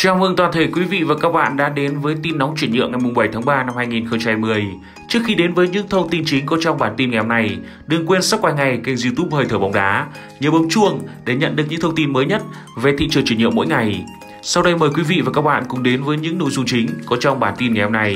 Chào mừng toàn thể quý vị và các bạn đã đến với tin nóng chuyển nhượng ngày 7 tháng 3 năm 2020. Trước khi đến với những thông tin chính có trong bản tin ngày hôm nay, đừng quên subscribe ngay kênh YouTube Hơi Thở Bóng Đá, nhớ bấm chuông để nhận được những thông tin mới nhất về thị trường chuyển nhượng mỗi ngày. Sau đây mời quý vị và các bạn cùng đến với những nội dung chính có trong bản tin ngày hôm nay.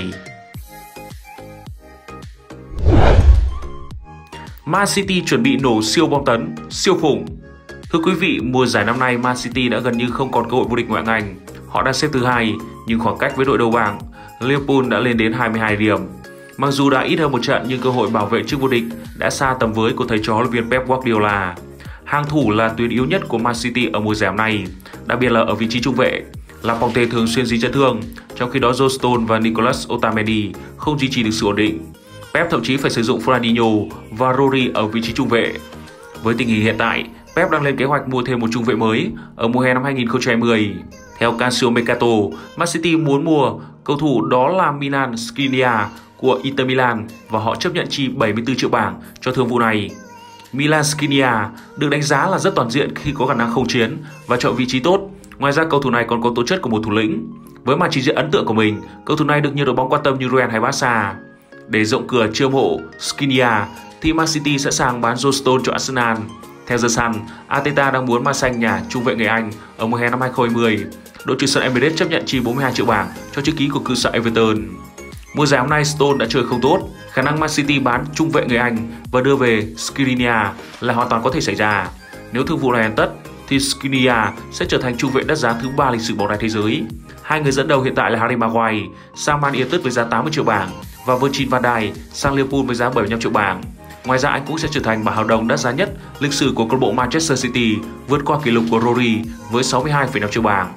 Man City chuẩn bị nổ siêu bom tấn, siêu khủng. Thưa quý vị, mùa giải năm nay Man City đã gần như không còn cơ hội vô địch ngoại hạng Anh. Họ đang xếp thứ 2, nhưng khoảng cách với đội đầu bảng Liverpool đã lên đến 22 điểm. Mặc dù đã ít hơn một trận nhưng cơ hội bảo vệ chức vô địch đã xa tầm với của thầy trò huấn luyện viên Pep Guardiola. Hàng thủ là tuyến yếu nhất của Man City ở mùa giải năm nay, đặc biệt là ở vị trí trung vệ. Laporte thường xuyên dính chấn thương, trong khi đó John Stones và Nicolas Otamendi không duy trì được sự ổn định. Pep thậm chí phải sử dụng Fernandinho và Rodri ở vị trí trung vệ. Với tình hình hiện tại, Pep đang lên kế hoạch mua thêm một trung vệ mới ở mùa hè năm 2020. Theo Calcio Mercato, Man City muốn mua cầu thủ đó là Milan Skriniar của Inter Milan và họ chấp nhận chi 74 triệu bảng cho thương vụ này. Milan Skriniar được đánh giá là rất toàn diện khi có khả năng không chiến và chọn vị trí tốt. Ngoài ra cầu thủ này còn có tố chất của một thủ lĩnh. Với màn trình diễn ấn tượng của mình, cầu thủ này được nhiều đội bóng quan tâm như Real hay Barca. Để rộng cửa chiêu mộ Skriniar thì Man City sẵn sàng bán John Stones cho Arsenal. Theo The Sun, Arteta đang muốn man xanh nhà trung vệ người Anh ở mùa hè năm 2020. Đội chủ sân Emirates chấp nhận chi 42 triệu bảng cho chữ ký của cựu sợi Everton. Mùa giải hôm nay Stones đã chơi không tốt, khả năng Man City bán trung vệ người Anh và đưa về Skriniar là hoàn toàn có thể xảy ra. Nếu thương vụ này hoàn tất thì Skriniar sẽ trở thành trung vệ đắt giá thứ 3 lịch sử bóng đá thế giới. Hai người dẫn đầu hiện tại là Harry Maguire sang Man United với giá 80 triệu bảng và Virgil van Dijk sang Liverpool với giá 75 triệu bảng. Ngoài ra anh cũng sẽ trở thành bản hợp đồng đắt giá nhất lịch sử của câu lạc bộ Manchester City, vượt qua kỷ lục của Rory với 62,5 triệu bảng.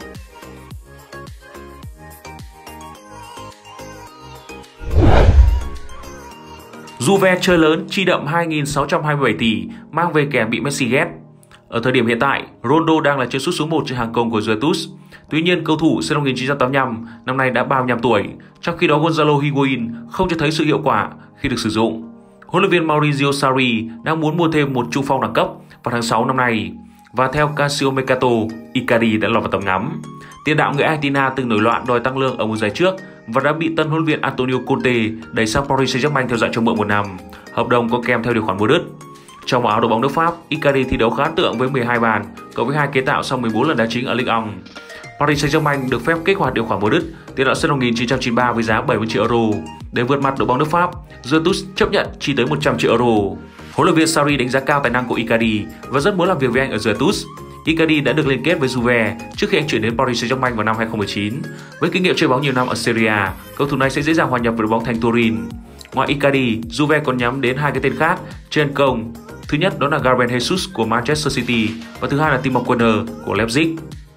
Juve chơi lớn chi đậm 2.627 tỷ mang về kèm bị Messi ghét. Ở thời điểm hiện tại, Ronaldo đang là chân sút số 1 trên hàng công của Juventus. Tuy nhiên, cầu thủ sinh năm 1985 năm nay đã 35 tuổi, trong khi đó Gonzalo Higuain không cho thấy sự hiệu quả khi được sử dụng. Huấn luyện viên Maurizio Sarri đang muốn mua thêm một trung phong đẳng cấp vào tháng 6 năm nay. Và theo Calcio Mercato, Icardi đã lọt vào tầm ngắm. Tiền đạo người Argentina từng nổi loạn đòi tăng lương ở mùa giải trước và đã bị tân huấn luyện viên Antonio Conte đẩy sang Paris Saint-Germain theo dạng cho mượn 1 năm. Hợp đồng có kèm theo điều khoản mua đứt. Trong áo đội bóng nước Pháp, Icardi thi đấu khá ấn tượng với 12 bàn, cộng với 2 kiến tạo sau 14 lần đá chính ở Ligue 1. Paris Saint-Germain được phép kích hoạt điều khoản mua đứt. Tiền đạo sinh năm 1993 với giá 70 triệu euro. Để vượt mặt đội bóng nước Pháp, Juventus chấp nhận chi tới 100 triệu euro. Huấn luyện viên Sarri đánh giá cao tài năng của Icardi và rất muốn làm việc với anh ở Juventus. Icardi đã được liên kết với Juve trước khi anh chuyển đến Paris Saint-Germain vào năm 2019. Với kinh nghiệm chơi bóng nhiều năm ở Serie A, cầu thủ này sẽ dễ dàng hòa nhập với đội bóng thành Turin. Ngoài Icardi, Juve còn nhắm đến 2 cái tên khác trên công. Thứ nhất đó là Gabriel Jesus của Manchester City và thứ hai là Timo Werner của Leipzig.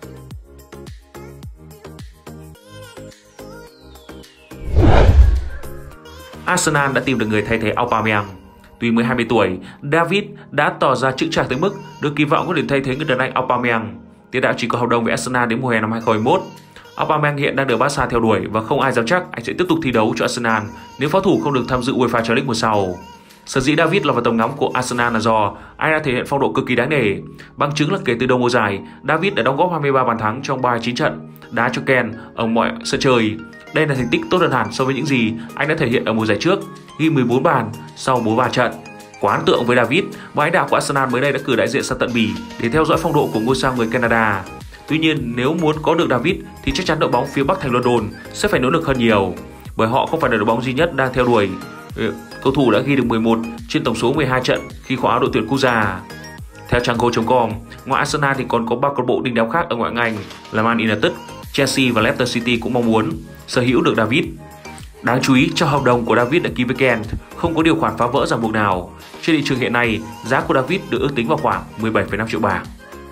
Arsenal đã tìm được người thay thế Aubameyang. Tuy mới 20 tuổi, David đã tỏ ra chững chạc tới mức được kỳ vọng có thể thay thế người đàn anh Aubameyang. Tiền đạo chỉ có hợp đồng với Arsenal đến mùa hè năm 2021. Aubameyang hiện đang được Barca theo đuổi và không ai dám chắc anh sẽ tiếp tục thi đấu cho Arsenal nếu pháo thủ không được tham dự UEFA Champions League mùa sau. Sở dĩ David lọt vào tầm ngắm của Arsenal là do anh đã thể hiện phong độ cực kỳ đáng nể. Bằng chứng là kể từ đầu mùa giải, David đã đóng góp 23 bàn thắng trong 39 trận đá cho Ken ở mọi sân chơi. Đây là thành tích tốt hơn hẳn so với những gì anh đã thể hiện ở mùa giải trước, ghi 14 bàn sau 43 trận. Quá ấn tượng với David, và lãnh đạo của Arsenal mới đây đã cử đại diện sang tận Bỉ để theo dõi phong độ của ngôi sao người Canada. Tuy nhiên, nếu muốn có được David thì chắc chắn đội bóng phía Bắc thành London sẽ phải nỗ lực hơn nhiều, bởi họ không phải là đội bóng duy nhất đang theo đuổi. Cầu thủ đã ghi được 11 trên tổng số 12 trận khi khoác áo đội tuyển quốc gia. Theo trang Goal.com, ngoài Arsenal thì còn có 3 câu lạc bộ đỉnh đám khác ở ngoại hạng Anh là Man United, Chelsea và Leicester City cũng mong muốn sở hữu được David. Đáng chú ý, trong hợp đồng của David đã ký với Kent không có điều khoản phá vỡ ràng buộc nào. Trên thị trường hiện nay, giá của David được ước tính vào khoảng 17,5 triệu bảng.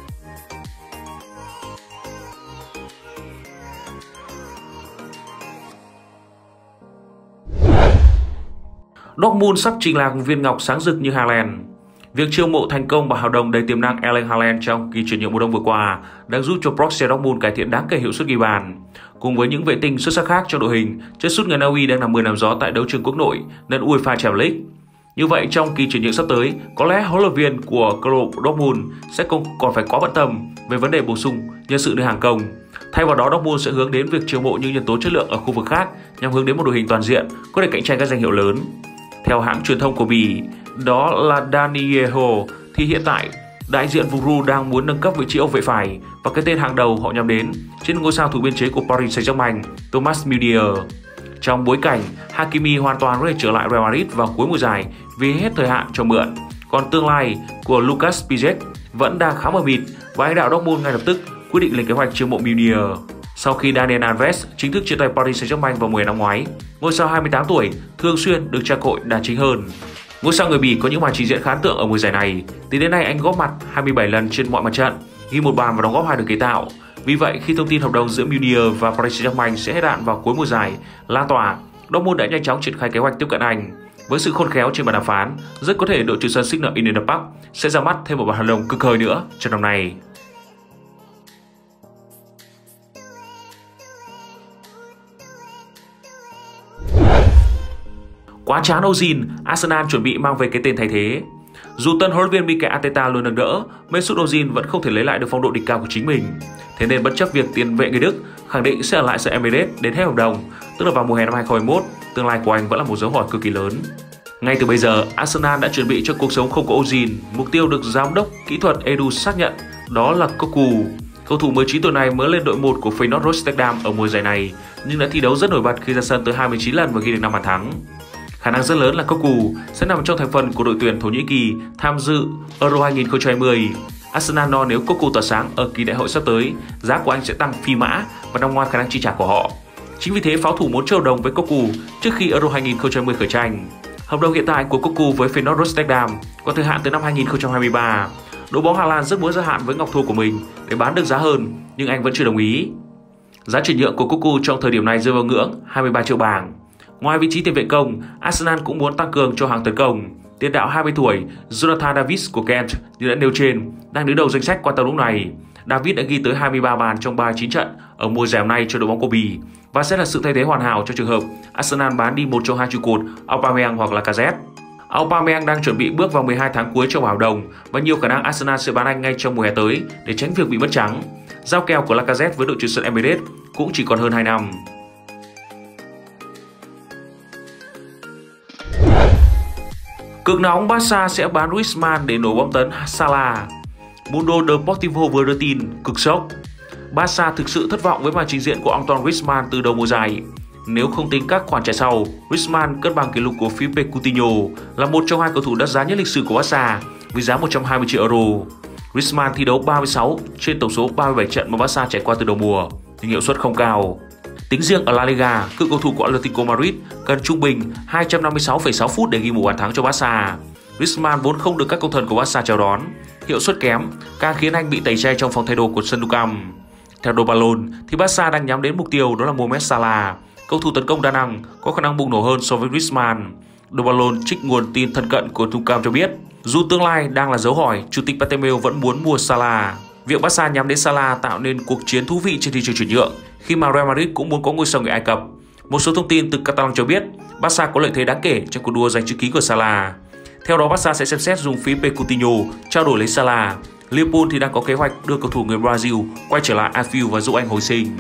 Dortmund sắp trình làng viên ngọc sáng rực như Haaland. Việc chiêu mộ thành công bằng hợp đồng đầy tiềm năng Erling Haaland trong kỳ chuyển nhượng mùa đông vừa qua đang giúp cho Borussia Dortmund cải thiện đáng kể hiệu suất ghi bàn. Cùng với những vệ tinh xuất sắc khác trong đội hình, chân sút người Na Uy đang làm mưa làm gió tại đấu trường quốc nội nên UEFA Champions League. Như vậy trong kỳ chuyển nhượng sắp tới, có lẽ huấn luyện viên của câu lạc bộ Dortmund sẽ không còn phải quá bận tâm về vấn đề bổ sung nhân sự nơi hàng công. Thay vào đó, Dortmund sẽ hướng đến việc chiêu mộ những nhân tố chất lượng ở khu vực khác nhằm hướng đến một đội hình toàn diện có thể cạnh tranh các danh hiệu lớn. Theo hãng truyền thông của Bỉ, đó là Danielho, thì hiện tại đại diện Vuru đang muốn nâng cấp vị trí hậu vệ phải và cái tên hàng đầu họ nhắm đến chính ngôi sao thủ biên chế của Paris Saint-Germain, Thomas Müller. Trong bối cảnh Hakimi hoàn toàn có thể trở lại Real Madrid vào cuối mùa giải vì hết thời hạn cho mượn, còn tương lai của Lucas Piszczek vẫn đang khá mờ mịt và lãnh đạo Dortmund ngay lập tức quyết định lên kế hoạch chiêu mộ Müller. Sau khi Daniel Alves chính thức chia tay Paris Saint-Germain vào mùa hè năm ngoái, ngôi sao 28 tuổi thường xuyên được tra cội đá chính hơn. Ngôi sao người Bỉ có những màn trình diễn khá ấn tượng ở mùa giải này. Thì đến nay anh góp mặt 27 lần trên mọi mặt trận, ghi 1 bàn và đóng góp 2 đường kiến tạo. Vì vậy, khi thông tin hợp đồng giữa Müller và Paris Saint-Germain sẽ hết hạn vào cuối mùa giải lan tỏa, Dortmund đã nhanh chóng triển khai kế hoạch tiếp cận anh. Với sự khôn khéo trên bàn đàm phán, rất có thể đội chủ sân Signal Iduna Park sẽ ra mắt thêm một bản hợp đồng cực hời nữa trong năm nay. Quá chán Ozil, Arsenal chuẩn bị mang về cái tên thay thế. Dù tân huấn luyện viên Mikel Arteta luôn nâng đỡ, Mesut Ozil vẫn không thể lấy lại được phong độ đỉnh cao của chính mình. Thế nên bất chấp việc tiền vệ người Đức khẳng định sẽ ở lại sân Emirates đến hết hợp đồng, tức là vào mùa hè năm 2021, tương lai của anh vẫn là một dấu hỏi cực kỳ lớn. Ngay từ bây giờ, Arsenal đã chuẩn bị cho cuộc sống không có Ozil. Mục tiêu được giám đốc kỹ thuật Edu xác nhận đó là Cocu. Cầu thủ 19 tuổi này mới lên đội 1 của Feyenoord Rotterdam ở mùa giải này, nhưng đã thi đấu rất nổi bật khi ra sân tới 29 lần và ghi được 5 bàn thắng. Khả năng rất lớn là Cocu sẽ nằm trong thành phần của đội tuyển Thổ Nhĩ Kỳ tham dự Euro 2020. Arsenal nói nếu Cocu tỏa sáng ở kỳ đại hội sắp tới, giá của anh sẽ tăng phi mã và nằm ngoài khả năng chi trả của họ. Chính vì thế, pháo thủ muốn trao đồng với Cocu trước khi Euro 2020 khởi tranh. Hợp đồng hiện tại của Cocu với Feyenoord Rotterdam có thời hạn tới năm 2023. Đội bóng Hà Lan rất muốn gia hạn với ngọc thô của mình để bán được giá hơn, nhưng anh vẫn chưa đồng ý. Giá chuyển nhượng của Cocu trong thời điểm này rơi vào ngưỡng 23 triệu bảng. Ngoài vị trí tiền vệ công, Arsenal cũng muốn tăng cường cho hàng tấn công. Tiền đạo 20 tuổi Jonathan David của Kent như đã nêu trên đang đứng đầu danh sách quan tâm lúc này. David đã ghi tới 23 bàn trong 39 trận ở mùa giải này cho đội bóng của Bỉ và sẽ là sự thay thế hoàn hảo cho trường hợp Arsenal bán đi một trong hai trụ cột Aubameyang hoặc là Lacazette. Aubameyang đang chuẩn bị bước vào 12 tháng cuối trong hợp đồng và nhiều khả năng Arsenal sẽ bán anh ngay trong mùa hè tới để tránh việc bị mất trắng. Giao kèo của Lacazette với đội chủ sân Emirates cũng chỉ còn hơn 2 năm. Cực nóng Barca sẽ bán Griezmann để nổ bom tấn Salah. Mundo Deportivo vừa đưa tin cực sốc. Barca thực sự thất vọng với màn trình diễn của Antoine Griezmann từ đầu mùa giải. Nếu không tính các khoản trả sau, Griezmann cất bằng kỷ lục của Philippe Coutinho là một trong hai cầu thủ đắt giá nhất lịch sử của Barca với giá 120 triệu euro. Griezmann thi đấu 36 trên tổng số 37 trận mà Barca trải qua từ đầu mùa, nhưng hiệu suất không cao. Tính riêng ở La Liga, cựu cầu thủ của Atletico Madrid cần trung bình 256,6 phút để ghi một bàn thắng cho Barca. Griezmann vốn không được các cầu thần của Barca chào đón, hiệu suất kém càng khiến anh bị tẩy chay trong phòng thay đồ của sân Nou Camp. Theo The Ballon thì Barca đang nhắm đến mục tiêu đó là Mohamed Salah, cầu thủ tấn công đa năng có khả năng bùng nổ hơn so với Griezmann. The Ballon trích nguồn tin thân cận của Nou Camp cho biết, dù tương lai đang là dấu hỏi, chủ tịch Bartomeu vẫn muốn mua Salah. Việc Barca nhắm đến Salah tạo nên cuộc chiến thú vị trên thị trường chuyển nhượng khi mà Real Madrid cũng muốn có ngôi sao người Ai Cập. Một số thông tin từ Catalan cho biết Barca có lợi thế đáng kể trong cuộc đua giành chữ ký của Salah. Theo đó, Barca sẽ xem xét dùng Philippe Coutinho trao đổi lấy Salah. Liverpool thì đang có kế hoạch đưa cầu thủ người Brazil quay trở lại Anfield và giúp anh hồi sinh.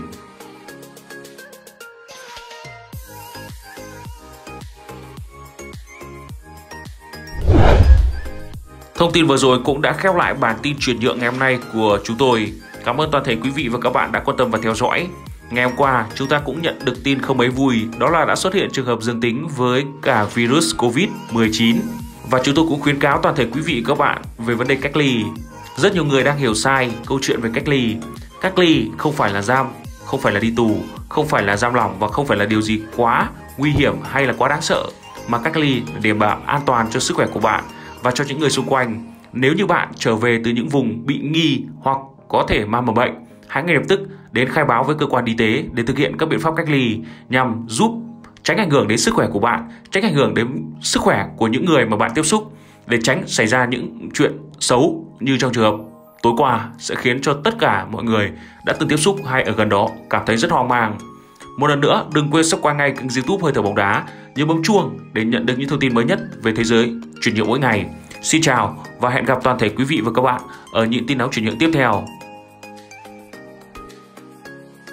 Thông tin vừa rồi cũng đã khép lại bản tin chuyển nhượng ngày hôm nay của chúng tôi. Cảm ơn toàn thể quý vị và các bạn đã quan tâm và theo dõi. Ngày hôm qua, chúng ta cũng nhận được tin không mấy vui, đó là đã xuất hiện trường hợp dương tính với cả virus Covid-19. Và chúng tôi cũng khuyến cáo toàn thể quý vị và các bạn về vấn đề cách ly. Rất nhiều người đang hiểu sai câu chuyện về cách ly. Cách ly không phải là giam, không phải là đi tù, không phải là giam lỏng và không phải là điều gì quá nguy hiểm hay là quá đáng sợ. Mà cách ly để đảm bảo an toàn cho sức khỏe của bạn và cho những người xung quanh. Nếu như bạn trở về từ những vùng bị nghi hoặc có thể mang mầm bệnh, hãy ngay lập tức đến khai báo với cơ quan y tế để thực hiện các biện pháp cách ly nhằm giúp tránh ảnh hưởng đến sức khỏe của bạn, tránh ảnh hưởng đến sức khỏe của những người mà bạn tiếp xúc, để tránh xảy ra những chuyện xấu như trong trường hợp tối qua sẽ khiến cho tất cả mọi người đã từng tiếp xúc hay ở gần đó cảm thấy rất hoang mang. Một lần nữa, đừng quên subscribe ngay kênh YouTube Hơi Thở Bóng Đá, nhớ bấm chuông để nhận được những thông tin mới nhất về thế giới chuyển nhượng mỗi ngày. Xin chào và hẹn gặp toàn thể quý vị và các bạn ở những tin nóng chuyển nhượng tiếp theo.